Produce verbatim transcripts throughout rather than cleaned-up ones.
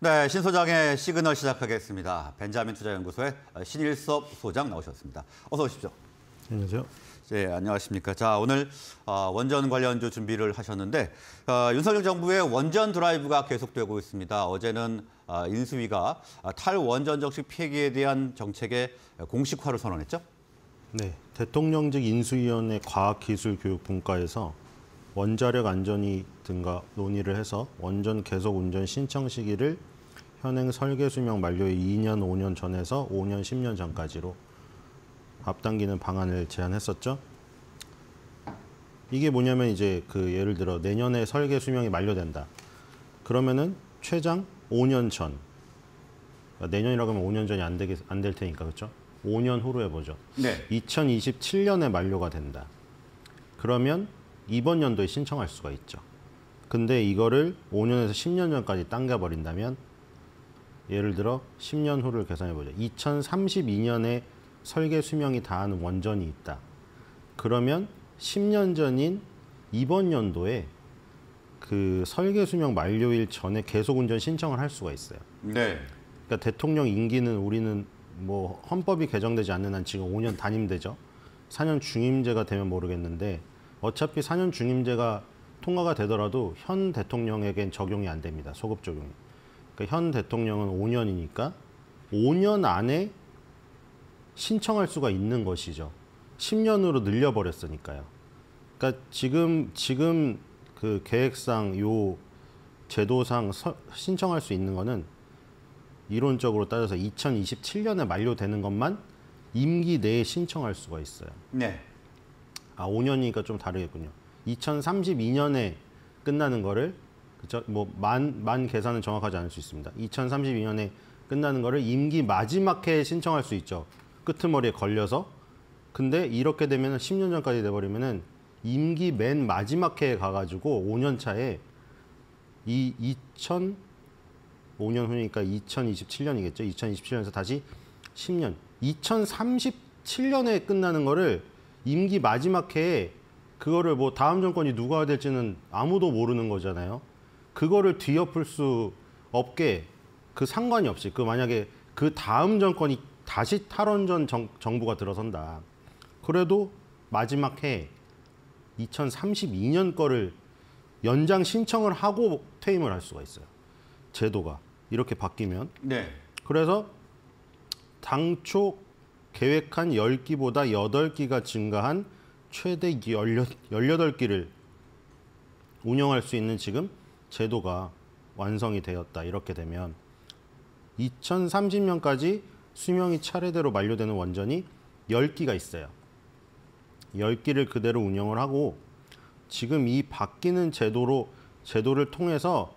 네, 신 소장의 시그널 시작하겠습니다. 벤자민 투자연구소의 신일섭 소장 나오셨습니다. 어서 오십시오. 안녕하세요. 네, 안녕하십니까. 자, 오늘 원전 관련주 준비를 하셨는데 윤석열 정부의 원전 드라이브가 계속되고 있습니다. 어제는 인수위가 탈원전 정책 폐기에 대한 정책의 공식화를 선언했죠? 네, 대통령직 인수위원회 과학기술교육분과에서 원자력 안전위 등과 논의를 해서 원전 계속 운전 신청 시기를 현행 설계 수명 만료의 이 년, 오 년 전에서 오 년, 십 년 전까지로 앞당기는 방안을 제안했었죠. 이게 뭐냐면 이제 그 예를 들어 내년에 설계 수명이 만료된다. 그러면은 최장 오 년 전. 그러니까 내년이라고 하면 오 년 전이 안 되게 안 될 테니까 그렇죠? 오 년 후로 해보죠. 네. 이천이십칠 년에 만료가 된다. 그러면 이번 연도에 신청할 수가 있죠. 근데 이거를 오 년에서 십 년 전까지 당겨버린다면 예를 들어 십 년 후를 계산해보죠. 이천삼십이 년에 설계 수명이 다하는 원전이 있다. 그러면 십 년 전인 이번 연도에 그 설계 수명 만료일 전에 계속 운전 신청을 할 수가 있어요. 네. 그러니까 대통령 임기는 우리는 뭐 헌법이 개정되지 않는 한 지금 오 년 단임되죠. 사 년 중임제가 되면 모르겠는데 어차피 사 년 중임제가 통과가 되더라도 현 대통령에겐 적용이 안 됩니다. 소급 적용이. 그러니까 현 대통령은 오 년이니까 오 년 안에 신청할 수가 있는 것이죠. 십 년으로 늘려버렸으니까요. 그러니까 지금 지금 그 계획상 요 제도상 서, 신청할 수 있는 거는 이론적으로 따져서 이천이십칠 년에 만료되는 것만 임기 내에 신청할 수가 있어요. 네. 아, 오 년이니까 좀 다르겠군요. 이천삼십이 년에 끝나는 거를 그쵸? 뭐 만, 만 계산은 정확하지 않을 수 있습니다. 이천삼십이 년에 끝나는 거를 임기 마지막 해에 신청할 수 있죠. 끄트머리에 걸려서. 근데 이렇게 되면 십 년 전까지 돼버리면은 임기 맨 마지막 해에 가가지고 오 년 차에 이 이천 오 년 후니까 이천이십칠 년이겠죠. 이천이십칠 년에서 다시 십 년. 이천삼십칠 년에 끝나는 거를 임기 마지막 해에 그거를 뭐 다음 정권이 누가 될지는 아무도 모르는 거잖아요. 그거를 뒤엎을 수 없게 그 상관이 없이 그 만약에 그 다음 정권이 다시 탈원전 정, 정부가 들어선다. 그래도 마지막 해 이천삼십이 년 거를 연장 신청을 하고 퇴임을 할 수가 있어요. 제도가 이렇게 바뀌면. 네. 그래서 당초 계획한 열 기보다 여덟 기가 증가한 최대 열여덟 기를 운영할 수 있는 지금 제도가 완성이 되었다. 이렇게 되면 이천삼십 년까지 수명이 차례대로 만료되는 원전이 열 기가 있어요. 열 기를 그대로 운영을 하고 지금 이 바뀌는 제도로 제도를 통해서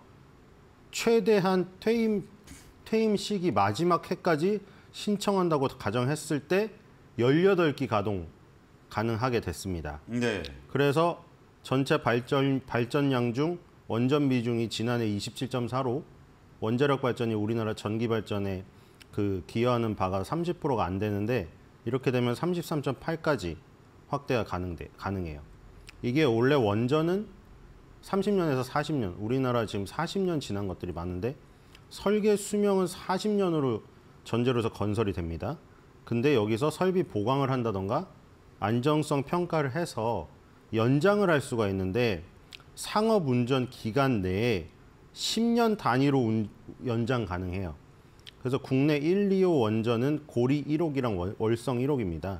최대한 퇴임 퇴임 시기 마지막 해까지 신청한다고 가정했을 때 열여덟 기 가동 가능하게 됐습니다. 네. 그래서 전체 발전 발전량 중 원전 비중이 지난해 이십칠 점 사로 원자력 발전이 우리나라 전기 발전에 그 기여하는 바가 삼십 퍼센트가 안 되는데 이렇게 되면 삼십삼 점 팔까지 확대가 가능돼, 가능해요. 이게 원래 원전은 삼십 년에서 사십 년, 우리나라 지금 사십 년 지난 것들이 많은데 설계 수명은 사십 년으로 전제로서 건설이 됩니다. 근데 여기서 설비 보강을 한다던가 안정성 평가를 해서 연장을 할 수가 있는데 상업 운전 기간 내에 십 년 단위로 운, 연장 가능해요. 그래서 국내 일, 이 호 원전은 고리 일 호기랑 월성 일 호기입니다.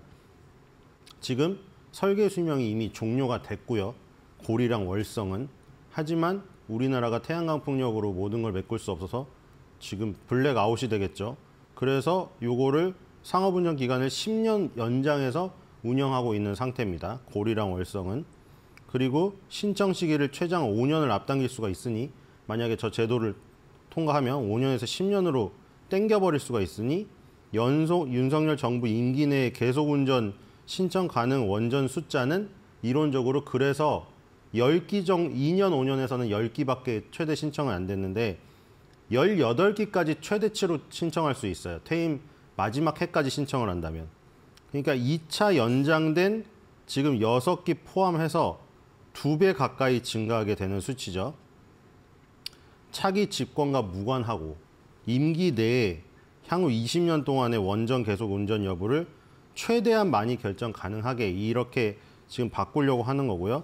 지금 설계 수명이 이미 종료가 됐고요. 고리랑 월성은. 하지만 우리나라가 태양광 풍력으로 모든 걸 메꿀 수 없어서 지금 블랙아웃이 되겠죠. 그래서 요거를 상업운전 기간을 십 년 연장해서 운영하고 있는 상태입니다. 고리랑 월성은. 그리고 신청 시기를 최장 오 년을 앞당길 수가 있으니 만약에 저 제도를 통과하면 오 년에서 십 년으로 땡겨버릴 수가 있으니 연속 윤석열 정부 임기 내에 계속운전 신청 가능 원전 숫자는 이론적으로 그래서 열 기 정 이 년, 오 년에서는 열 기밖에 최대 신청은 안 됐는데 열여덟 기까지 최대치로 신청할 수 있어요. 퇴임 마지막 해까지 신청을 한다면. 그러니까 이 차 연장된 지금 여섯 기 포함해서 두 배 가까이 증가하게 되는 수치죠. 차기 집권과 무관하고 임기 내에 향후 이십 년 동안의 원전 계속 운전 여부를 최대한 많이 결정 가능하게 이렇게 지금 바꾸려고 하는 거고요.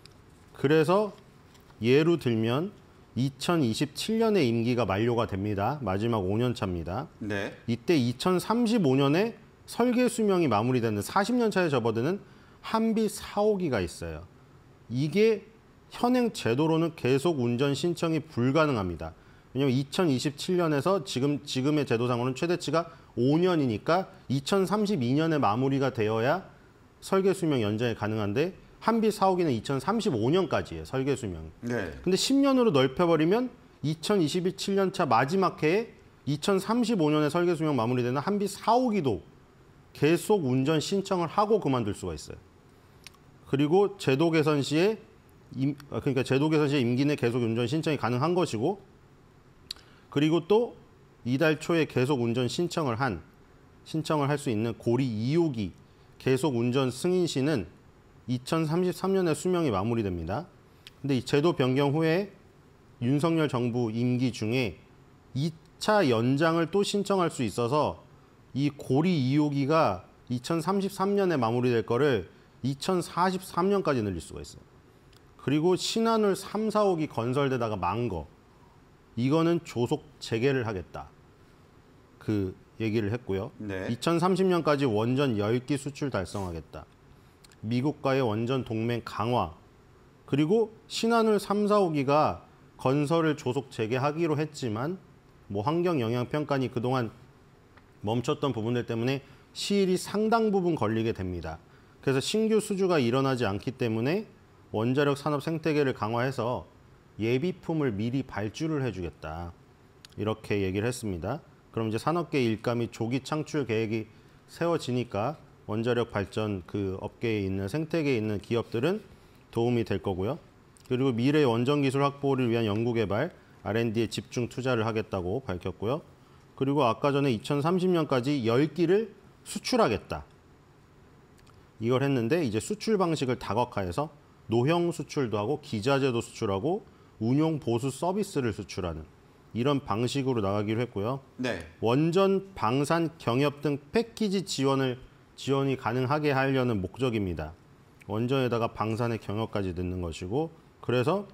그래서 예로 들면 이천이십칠 년에 임기가 만료가 됩니다. 마지막 오 년 차입니다. 네. 이때 이천삼십오 년에 설계 수명이 마무리되는 사십 년 차에 접어드는 한비 사 호기가 있어요. 이게 현행 제도로는 계속 운전 신청이 불가능합니다. 왜냐하면 이천이십칠 년에서 지금, 지금의 제도상으로는 최대치가 오 년이니까 이천삼십이 년에 마무리가 되어야 설계 수명 연장이 가능한데 한비 사 호기는 이천삼십오 년까지예요. 설계 수명이. 네. 근데 십 년으로 넓혀버리면 이천이십칠 년 차 마지막 해에 이천삼십오 년에 설계 수명 마무리되는 한비 사 호기도 계속 운전 신청을 하고 그만둘 수가 있어요. 그리고 제도 개선 시에 임, 그러니까 제도 개선 시에 임기 내 계속 운전 신청이 가능한 것이고, 그리고 또 이달 초에 계속 운전 신청을 한 신청을 할 수 있는 고리 이 호기 계속 운전 승인 시는 이천삼십삼 년에 수명이 마무리됩니다. 근데 이 제도 변경 후에 윤석열 정부 임기 중에 이 차 연장을 또 신청할 수 있어서 이 고리 이 호기가 이천삼십삼 년에 마무리될 거를 이천사십삼 년까지 늘릴 수가 있어요. 그리고 신한울 삼, 사 호기 건설되다가 망 거, 이거는 조속 재개를 하겠다. 그 얘기를 했고요. 네. 이천삼십 년까지 원전 십 기 수출 달성하겠다. 미국과의 원전 동맹 강화. 그리고 신한울 삼, 사 호기가 건설을 조속 재개하기로 했지만 뭐 환경 영향 평가니 그동안 멈췄던 부분들 때문에 시일이 상당 부분 걸리게 됩니다. 그래서 신규 수주가 일어나지 않기 때문에 원자력 산업 생태계를 강화해서 예비품을 미리 발주를 해주겠다. 이렇게 얘기를 했습니다. 그럼 이제 산업계 일가 및 조기 창출 계획이 세워지니까 원자력 발전 그 업계에 있는 생태계에 있는 기업들은 도움이 될 거고요. 그리고 미래 원전 기술 확보를 위한 연구 개발, 알 앤 디에 집중 투자를 하겠다고 밝혔고요. 그리고 아까 전에 이천삼십 년까지 십 기를 수출하겠다. 이걸 했는데 이제 수출 방식을 다각화해서 노형 수출도 하고 기자재도 수출하고 운용 보수 서비스를 수출하는 이런 방식으로 나가기로 했고요. 네. 원전, 방산, 경협 등 패키지 지원을 지원이 가능하게 하려는 목적입니다. 원전에다가 방산의 경협까지 넣는 것이고, 그래서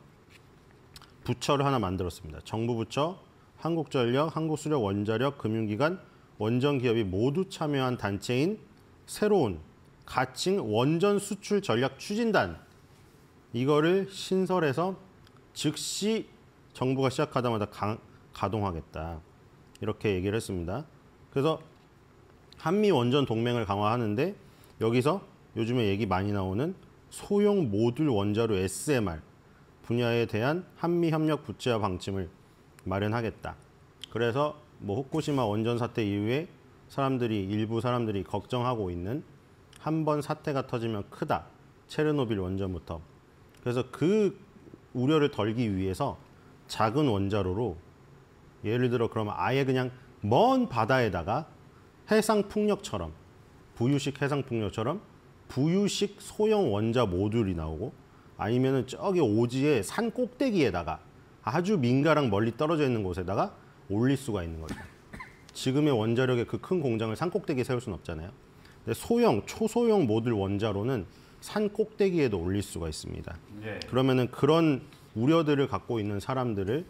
부처를 하나 만들었습니다. 정부 부처, 한국전력, 한국수력, 원자력, 금융기관, 원전기업이 모두 참여한 단체인 새로운 가칭 원전 수출 전략 추진단, 이거를 신설해서 즉시 정부가 시작하자마자 가, 가동하겠다. 이렇게 얘기를 했습니다. 그래서 한미 원전 동맹을 강화하는데 여기서 요즘에 얘기 많이 나오는 소형 모듈 원자로 에스 엠 알 분야에 대한 한미 협력 구체화 방침을 마련하겠다. 그래서 뭐 후쿠시마 원전 사태 이후에 사람들이 일부 사람들이 걱정하고 있는 한 번 사태가 터지면 크다. 체르노빌 원전부터. 그래서 그 우려를 덜기 위해서 작은 원자로로 예를 들어 그러면 아예 그냥 먼 바다에다가 해상풍력처럼 부유식 해상풍력처럼 부유식 소형 원자 모듈이 나오고, 아니면은 저기 오지에 산 꼭대기에다가 아주 민가랑 멀리 떨어져 있는 곳에다가 올릴 수가 있는 거죠. 지금의 원자력의 그 큰 공장을 산 꼭대기에 세울 수는 없잖아요. 근데 소형, 초소형 모듈 원자로는 산 꼭대기에도 올릴 수가 있습니다. 네. 그러면은 그런 우려들을 갖고 있는 사람들을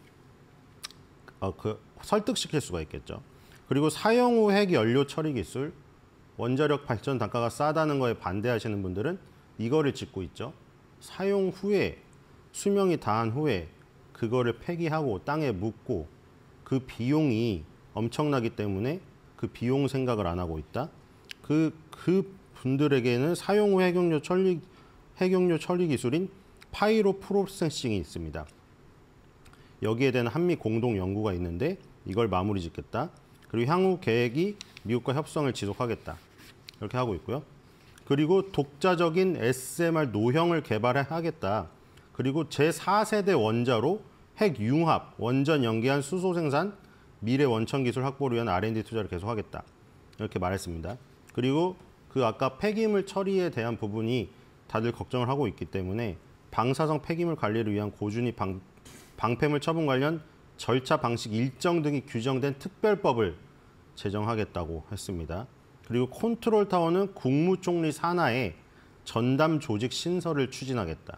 어, 그 설득시킬 수가 있겠죠. 그리고 사용 후 핵 연료 처리 기술, 원자력 발전 단가가 싸다는 거에 반대하시는 분들은 이거를 짚고 있죠. 사용 후에, 수명이 다한 후에 그거를 폐기하고 땅에 묻고 그 비용이 엄청나기 때문에 그 비용 생각을 안 하고 있다. 그, 그 분들에게는 사용 후 핵연료 처리, 핵연료 처리 기술인 파이로 프로세싱이 있습니다. 여기에 대한 한미 공동 연구가 있는데 이걸 마무리 짓겠다. 그리고 향후 계획이 미국과 협상을 지속하겠다. 이렇게 하고 있고요. 그리고 독자적인 에스 엠 알 노형을 개발하겠다. 그리고 제사 세대 원자로 핵 융합, 원전 연계한 수소 생산, 미래 원천 기술 확보를 위한 알 앤 디 투자를 계속하겠다. 이렇게 말했습니다. 그리고 그 아까 폐기물 처리에 대한 부분이 다들 걱정을 하고 있기 때문에 방사성 폐기물 관리를 위한 고준위 방, 방패물 처분 관련 절차 방식 일정 등이 규정된 특별법을 제정하겠다고 했습니다. 그리고 컨트롤 타워는 국무총리 산하에 전담 조직 신설을 추진하겠다.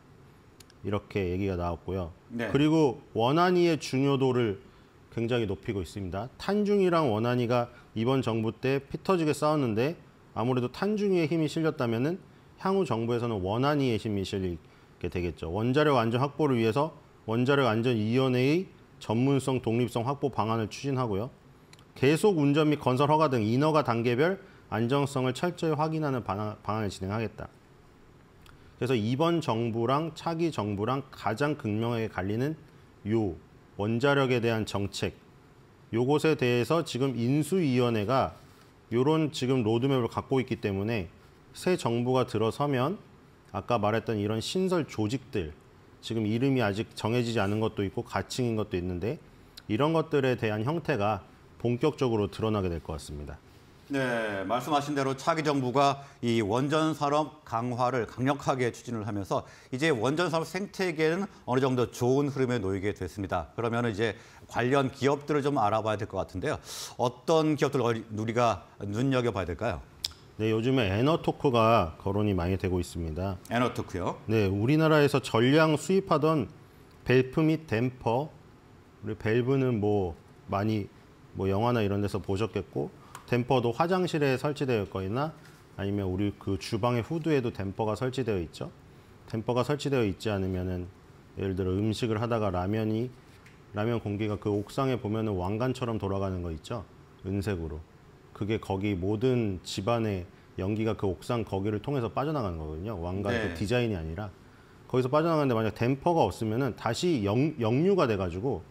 이렇게 얘기가 나왔고요. 네. 그리고 원안위의 중요도를 굉장히 높이고 있습니다. 탄중이랑 원안위가 이번 정부 때 피터지게 싸웠는데 아무래도 탄중이의 힘이 실렸다면은 향후 정부에서는 원안위의 힘이 실리게 되겠죠. 원자력 안전 확보를 위해서 원자력 안전위원회의 전문성, 독립성 확보 방안을 추진하고요. 계속 운전 및 건설 허가 등 인허가 단계별 안정성을 철저히 확인하는 방안을 진행하겠다. 그래서 이번 정부랑 차기 정부랑 가장 극명하게 갈리는 요 원자력에 대한 정책, 요것에 대해서 지금 인수위원회가 요런 지금 로드맵을 갖고 있기 때문에 새 정부가 들어서면 아까 말했던 이런 신설 조직들, 지금 이름이 아직 정해지지 않은 것도 있고 가칭인 것도 있는데 이런 것들에 대한 형태가 본격적으로 드러나게 될 것 같습니다. 네, 말씀하신 대로 차기 정부가 이 원전 산업 강화를 강력하게 추진을 하면서 이제 원전 산업 생태계는 어느 정도 좋은 흐름에 놓이게 됐습니다. 그러면 이제 관련 기업들을 좀 알아봐야 될 것 같은데요. 어떤 기업들 우리가 눈여겨봐야 될까요? 네, 요즘에 에너토크가 거론이 많이 되고 있습니다. 에너토크요? 네, 우리나라에서 전량 수입하던 밸브 및 댐퍼, 우리 밸브는 뭐 많이 뭐 영화나 이런 데서 보셨겠고 댐퍼도 화장실에 설치되어 있거나 아니면 우리 그 주방의 후드에도 댐퍼가 설치되어 있죠. 댐퍼가 설치되어 있지 않으면은 예를 들어 음식을 하다가 라면이 라면 공기가 그 옥상에 보면은 왕관처럼 돌아가는 거 있죠. 은색으로. 그게 거기 모든 집안의 연기가 그 옥상 거기를 통해서 빠져나가는 거거든요. 왕관 네. 그 디자인이 아니라 거기서 빠져나가는데 만약 댐퍼가 없으면은 다시 영, 역류가 돼가지고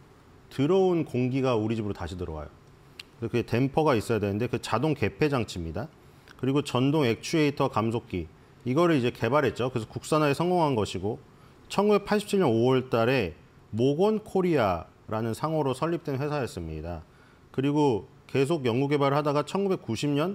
들어온 공기가 우리 집으로 다시 들어와요. 그래서 그게 댐퍼가 있어야 되는데 그 자동 개폐 장치입니다. 그리고 전동 액추에이터 감속기 이거를 이제 개발했죠. 그래서 국산화에 성공한 것이고 천구백팔십칠 년 오월 달에 모건 코리아라는 상호로 설립된 회사였습니다. 그리고 계속 연구 개발을 하다가 천구백구십 년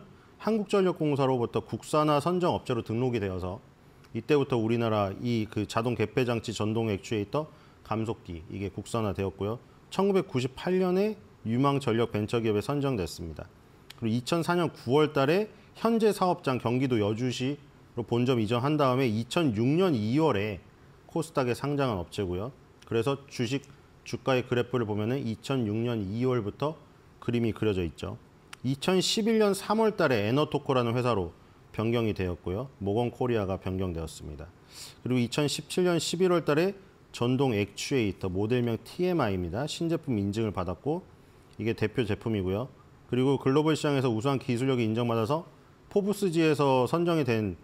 한국전력공사로부터 국산화 선정 업체로 등록이 되어서 이때부터 우리나라 이 그 자동 개폐 장치 전동 액추에이터 감속기 이게 국산화되었고요. 천구백구십팔 년에 유망전력 벤처기업에 선정됐습니다. 그리고 이천사 년 구월 달에 현재 사업장 경기도 여주시로 본점 이전한 다음에 이천육 년 이월에 코스닥에 상장한 업체고요. 그래서 주식 주가의 그래프를 보면은 이천육 년 이월부터 그림이 그려져 있죠. 이천십일 년 삼월 달에 에너토코라는 회사로 변경이 되었고요. 모건 코리아가 변경되었습니다. 그리고 이천십칠 년 십일월 달에 전동 액추에이터 모델명 티엠아이입니다. 신제품 인증을 받았고 이게 대표 제품이고요. 그리고 글로벌 시장에서 우수한 기술력이 인정받아서 포브스지에서 선정이 된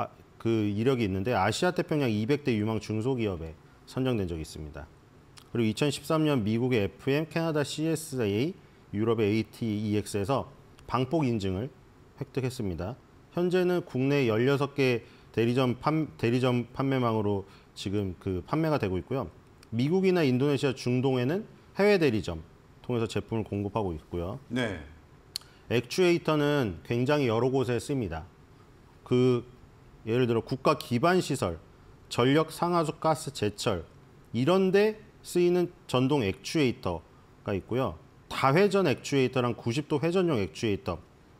그 이력이 있는데 아시아 태평양 이백 대 유망 중소기업에 선정된 적이 있습니다. 그리고 이천십삼 년 미국의 에프엠, 캐나다 씨에스에이, 유럽의 에이티이엑스에서 방폭 인증을 획득했습니다. 현재는 국내 열여섯 개 대리점, 판, 대리점 판매망으로 지금 그 판매가 되고 있고요. 미국이나 인도네시아, 중동에는 해외 대리점 통해서 제품을 공급하고 있고요. 네. 액추에이터는 굉장히 여러 곳에 씁니다. 그 예를 들어 국가 기반 시설, 전력 상하수 가스 제철 이런 데 쓰이는 전동 액추에이터가 있고요. 다회전 액추에이터랑 구십 도 회전용 액추에이터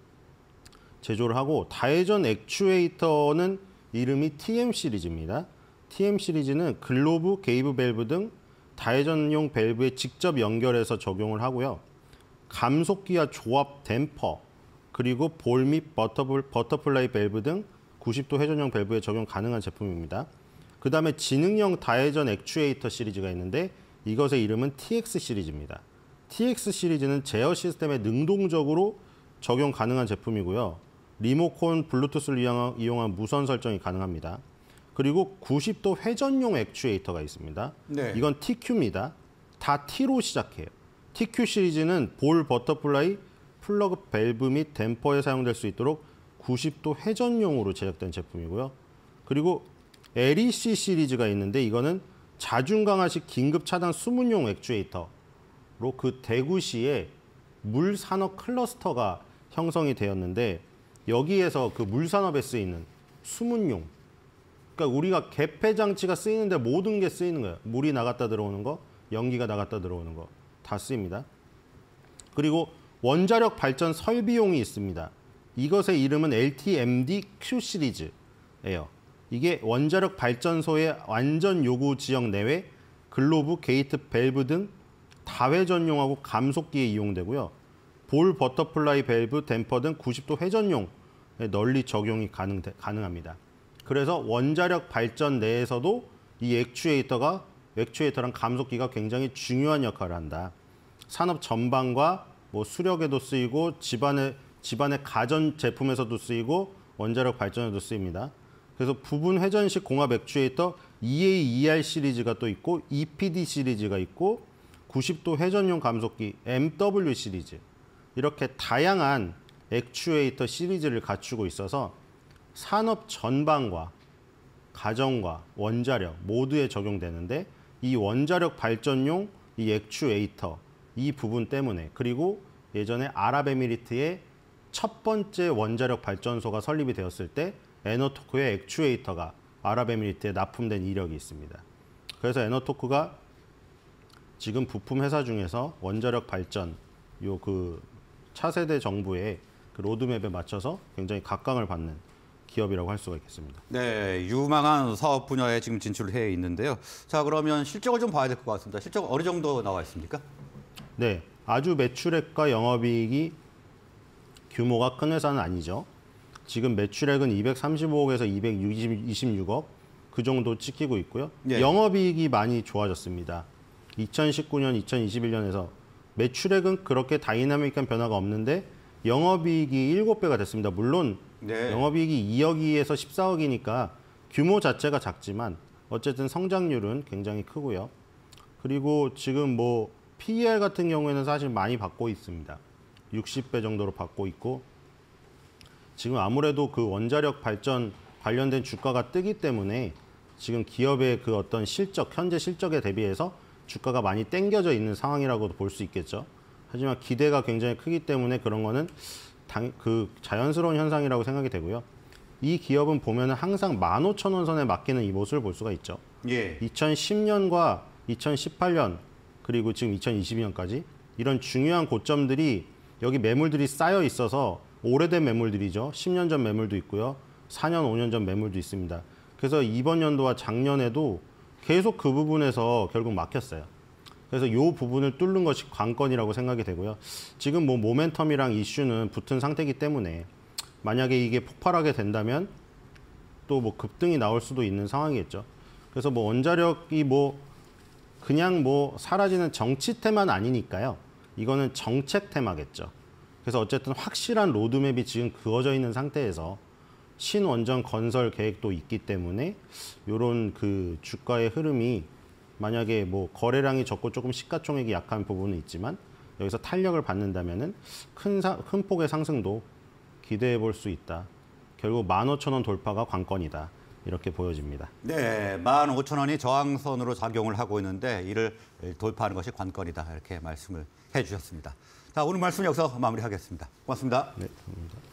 제조를 하고 다회전 액추에이터는 이름이 티엠 시리즈입니다. 티엠 시리즈는 글로브, 게이브 밸브 등 다회전용 밸브에 직접 연결해서 적용을 하고요. 감속기와 조합 댐퍼, 그리고 볼 및 버터플, 버터플라이 밸브 등 구십 도 회전용 밸브에 적용 가능한 제품입니다. 그 다음에 지능형 다회전 액추에이터 시리즈가 있는데 이것의 이름은 티엑스 시리즈입니다. 티엑스 시리즈는 제어 시스템에 능동적으로 적용 가능한 제품이고요. 리모컨, 블루투스를 이용한, 이용한 무선 설정이 가능합니다. 그리고 구십 도 회전용 액추에이터가 있습니다. 네. 이건 티큐입니다. 다 T로 시작해요. 티큐 시리즈는 볼, 버터플라이, 플러그 밸브 및 댐퍼에 사용될 수 있도록 구십 도 회전용으로 제작된 제품이고요. 그리고 엘이씨 시리즈가 있는데 이거는 자중 강화식 긴급 차단 수문용 액추에이터로 그 대구시에 물 산업 클러스터가 형성이 되었는데 여기에서 그 물 산업에 쓰이는 수문용, 그러니까 우리가 개폐 장치가 쓰이는데 모든 게 쓰이는 거예요. 물이 나갔다 들어오는 거, 연기가 나갔다 들어오는 거 다 쓰입니다. 그리고 원자력 발전 설비용이 있습니다. 이것의 이름은 엘티엠디-Q 시리즈예요. 이게 원자력 발전소의 완전 요구 지역 내외 글로브, 게이트, 밸브 등 다회전용하고 감속기에 이용되고요. 볼, 버터플라이 밸브, 댐퍼 등 구십 도 회전용에 널리 적용이 가능, 가능합니다. 그래서 원자력 발전 내에서도 이 액추에이터가 액추에이터랑 감속기가 굉장히 중요한 역할을 한다. 산업 전반과 뭐 수력에도 쓰이고 집안의 집안의 가전 제품에서도 쓰이고 원자력 발전에도 쓰입니다. 그래서 부분 회전식 공합 액추에이터 이에이 이알 시리즈가 또 있고 이피디 시리즈가 있고 구십 도 회전용 감속기 엠더블유 시리즈 이렇게 다양한 액추에이터 시리즈를 갖추고 있어서 산업 전반과 가정과 원자력 모두에 적용되는데 이 원자력 발전용 이 액추에이터 이 부분 때문에 그리고 예전에 아랍에미리트의 첫 번째 원자력 발전소가 설립이 되었을 때 에너토크의 액추에이터가 아랍에미리트에 납품된 이력이 있습니다. 그래서 에너토크가 지금 부품 회사 중에서 원자력 발전 요 그 차세대 정부의 그 로드맵에 맞춰서 굉장히 각광을 받는 기업이라고 할 수가 있겠습니다. 네, 유망한 사업 분야에 지금 진출을 해 있는데요. 자, 그러면 실적을 좀 봐야 될 것 같습니다. 실적 어느 정도 나와 있습니까? 네, 아주 매출액과 영업이익이 규모가 큰 회사는 아니죠. 지금 매출액은 이백삼십오억에서 이백이십육억 그 정도 찍히고 있고요. 예. 영업이익이 많이 좋아졌습니다. 이천십구 년, 이천이십일 년에서 매출액은 그렇게 다이나믹한 변화가 없는데 영업이익이 일곱 배가 됐습니다. 물론 네. 영업이익이 이억에서 십사억이니까 규모 자체가 작지만 어쨌든 성장률은 굉장히 크고요. 그리고 지금 뭐 피이알 같은 경우에는 사실 많이 받고 있습니다. 육십 배 정도로 받고 있고 지금 아무래도 그 원자력 발전 관련된 주가가 뜨기 때문에 지금 기업의 그 어떤 실적, 현재 실적에 대비해서 주가가 많이 땡겨져 있는 상황이라고도 볼 수 있겠죠. 하지만 기대가 굉장히 크기 때문에 그런 거는 당, 그 자연스러운 현상이라고 생각이 되고요. 이 기업은 보면 항상 만 오천 원 선에 맡기는 이 모습을 볼 수가 있죠. 예. 이천십 년과 이천십팔 년 그리고 지금 이천이십이 년까지 이런 중요한 고점들이 여기 매물들이 쌓여 있어서 오래된 매물들이죠. 십 년 전 매물도 있고요. 사 년, 오 년 전 매물도 있습니다. 그래서 이번 연도와 작년에도 계속 그 부분에서 결국 막혔어요. 그래서 이 부분을 뚫는 것이 관건이라고 생각이 되고요. 지금 뭐 모멘텀이랑 이슈는 붙은 상태이기 때문에 만약에 이게 폭발하게 된다면 또 뭐 급등이 나올 수도 있는 상황이겠죠. 그래서 뭐 원자력이 뭐 그냥 뭐 사라지는 정치 테마는 아니니까요. 이거는 정책 테마겠죠. 그래서 어쨌든 확실한 로드맵이 지금 그어져 있는 상태에서 신원전 건설 계획도 있기 때문에 이런 그 주가의 흐름이 만약에 뭐 거래량이 적고 조금 시가총액이 약한 부분은 있지만 여기서 탄력을 받는다면은 큰, 사, 큰 폭의 상승도 기대해 볼 수 있다. 결국 만 오천 원 돌파가 관건이다. 이렇게 보여집니다. 네, 만 오천 원이 저항선으로 작용을 하고 있는데 이를 돌파하는 것이 관건이다. 이렇게 말씀을 해주셨습니다. 자, 오늘 말씀 여기서 마무리하겠습니다. 고맙습니다. 네, 감사합니다.